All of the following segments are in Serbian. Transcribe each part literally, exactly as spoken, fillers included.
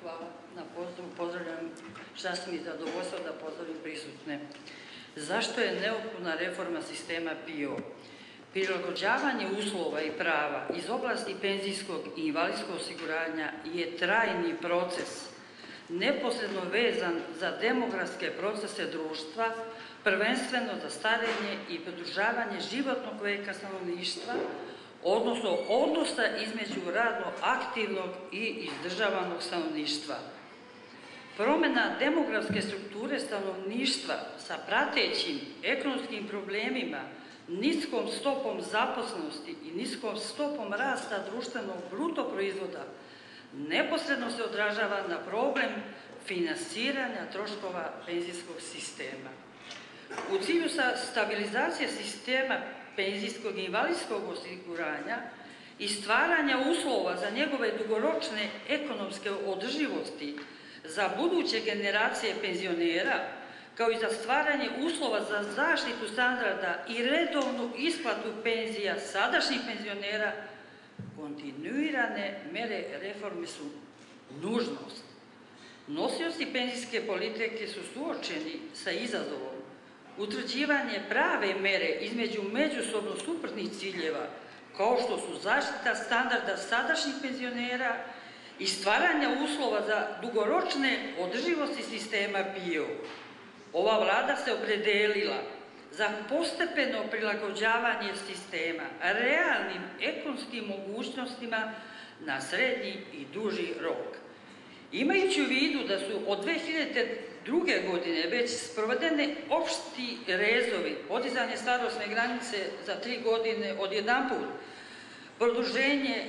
Hvala na pozdravu. Pozdravljam, čast mi je zadovoljstvo da pozdravim prisutne. Zašto je neophodna reforma sistema P I O? Prilagođavanje uslova i prava iz oblasti penzijskog i invalidskog osiguranja je trajni proces, neposredno vezan za demografske procese društva, prvenstveno za starenje i produžavanje životnog veka stanovništva, odnosno odnosa između radno aktivnog i izdržavanog stanovništva. Promjena demografske strukture stanovništva sa pratećim ekonomskim problemima, niskom stopom zaposlenosti i niskom stopom rasta društvenog bruto proizvoda neposredno se odražava na problem finansiranja troškova penzijskog sistema. U cilju stabilizacije sistema penzijskog i invalidskog osiguranja i stvaranja uslova za njegove dugoročne ekonomske održivosti za buduće generacije penzionera, kao i za stvaranje uslova za zaštitu standarda i redovnu isplatu penzija sadašnjih penzionera, kontinuirane mere reforme su nužnost. Nosioci penzijske politike su suočeni sa izazovom utvrđivanje prave mere između međusobno suprotnih ciljeva, kao što su zaštita standarda sadašnjih penzionera i stvaranja uslova za dugoročne održivosti sistema P I O. Ova vlada se opredelila za postepeno prilagođavanje sistema realnim ekonomskim mogućnostima na srednji i duži rok. Imajući u vidu da su od dve hiljade druge. godine već sprovedene opšti rezovi, podizanje starosne granice za tri godine odjedanput, produženje,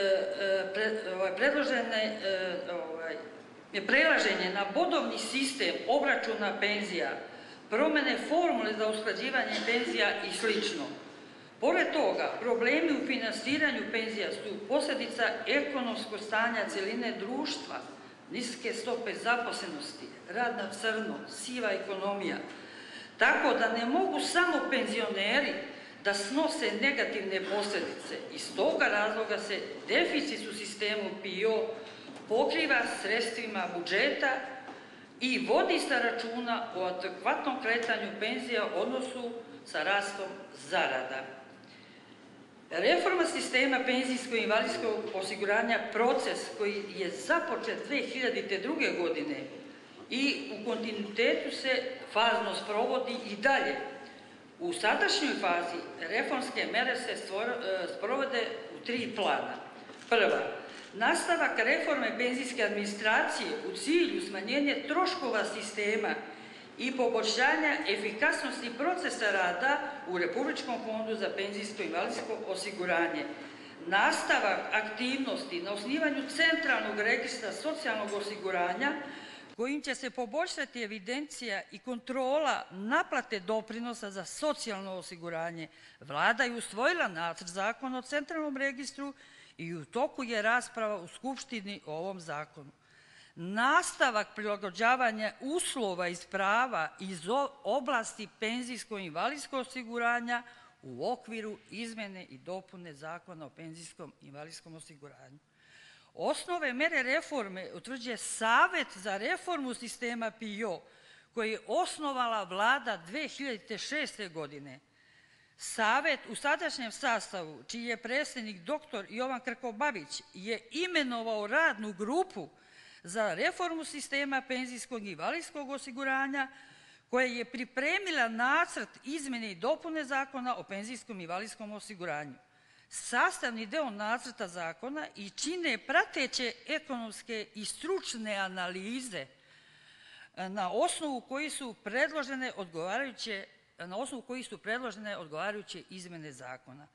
predložene, prelaženje na bodovni sistem obračuna penzija, promene formule za usklađivanje penzija i slično. Pored toga, problemi u finansiranju penzija su posljedica ekonomskog stanja cjeline društva, niske stope zaposlenosti, rad na crno, siva ekonomija. Tako da ne mogu samo penzioneri da snose negativne posljedice. Iz toga razloga se deficit u sistemu P I O pokriva sredstvima budžeta i vodi se računa o adekvatnom kretanju penzija u odnosu sa rastom zarada. Reforma sistema penzijskog i invalidskog osiguranja proces koji je započet dve hiljade druge. godine i u kontinuitetu se fazno sprovodi i dalje. U sadašnjoj fazi reformske mere se sprovode u tri plana. Prva, nastavak reforme penzijske administracije u cilju smanjenja troškova sistema i poboljšanja efikasnosti procesa rada u Republičkom fondu za penzijsko i invalidsko osiguranje. Nastavak aktivnosti na osnivanju centralnog registra socijalnog osiguranja kojim će se poboljšati evidencija i kontrola naplate doprinosa za socijalno osiguranje. Vlada je usvojila nacrt zakona o centralnom registru i u toku je rasprava u Skupštini o ovom zakonu. Nastavak prilagođavanja uslova iz prava iz oblasti penzijskog i invalidskog osiguranja u okviru izmene i dopune Zakona o penzijskom i invalidskom osiguranju. Osnove mere reforme utvrđuje Savet za reformu sistema P I O koji je osnovala vlada dve hiljade šeste. godine. Savet u sadašnjem sastavu, čiji je predsjednik doktor Jovan Krkobabić, je imenovao radnu grupu za reformu sistema penzijskog i invalidskog osiguranja koja je pripremila nacrt izmene i dopune Zakona o penzijskom i invalidskom osiguranju. Sastavni deo nacrta zakona i čine prateće ekonomske i stručne analize na osnovu koji su predložene odgovarajuće na osnovu kojih su predložene odgovarajuće izmene zakona.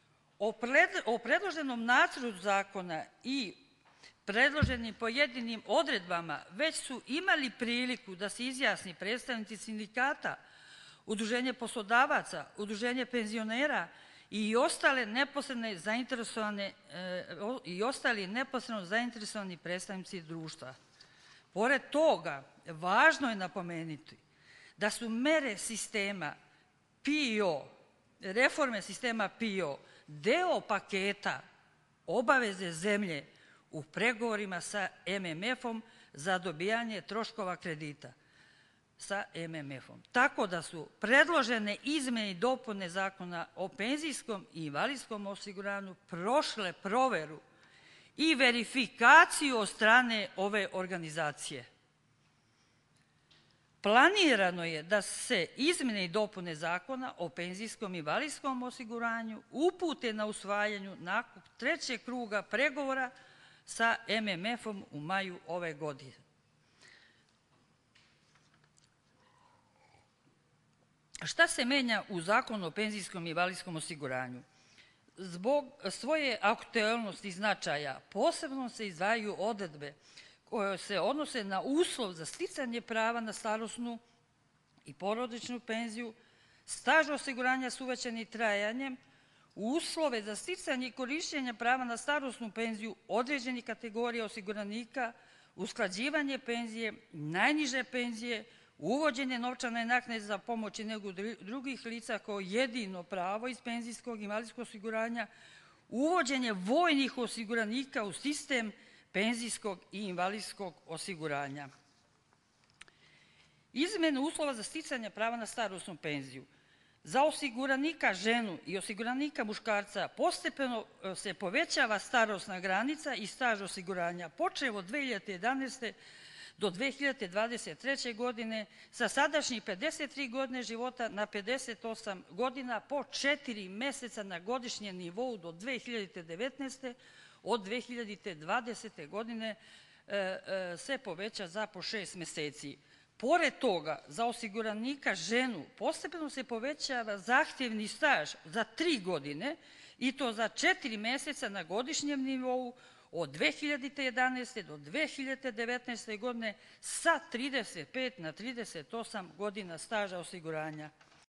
O predloženom nacrtu zakona i predloženim pojedinim odredbama već su imali priliku da se izjasni predstavnici sindikata, udruženje poslodavaca, udruženje penzionera i ostale neposredne zainteresovane i ostali neposredno zainteresovani predstavnici društva. Pored toga, važno je napomenuti da su mere sistema P I O, reforme sistema P I O, deo paketa obaveze zemlje u pregovorima sa M M F-om za dobijanje troškova kredita sa M M F-om. Tako da su predložene izmene i dopune Zakona o penzijskom i invalidskom osiguranju prošle proveru i verifikaciju od strane ove organizacije. Planirano je da se izmene i dopune Zakona o penzijskom i invalidskom osiguranju upute na usvajanju nakon trećeg kruga pregovora sa M M F-om u maju ove godine. Šta se menja u Zakonu o penzijskom i invalidskom osiguranju? Zbog svoje aktuelnosti i značaja posebno se izdvajaju odredbe koje se odnose na uslov za sticanje prava na starosnu i porodičnu penziju, staž osiguranja s uvećanim trajanjem, uslove za sticanje i korišćenje prava na starosnu penziju određenih kategorija osiguranika, usklađivanje penzije, najniže penzije, uvođenje novčane naknade za pomoć i negu drugih lica kao jedino pravo iz penzijskog i invalidskog osiguranja, uvođenje vojnih osiguranika u sistem penzijskog i invalidskog osiguranja. Izmene uslova za sticanje prava na starosnu penziju. Za osiguranika ženu i osiguranika muškarca postepeno se povećava starosna granica i staž osiguranja, počev od dve hiljade jedanaeste. do dve hiljade dvadeset treće. godine sa sadašnjih pedeset tri godine života na pedeset osam godina po četiri meseca na godišnjem nivou do dve hiljade devetnaeste. Od dve hiljade dvadesete. godine se poveća za po šest meseci. Pored toga, za osiguranika ženu postepeno se povećava zahtjevni staž za tri godine i to za četiri meseca na godišnjem nivou od dve hiljade jedanaeste. do dve hiljade devetnaeste. godine sa trideset pet na trideset osam godina staža osiguranja.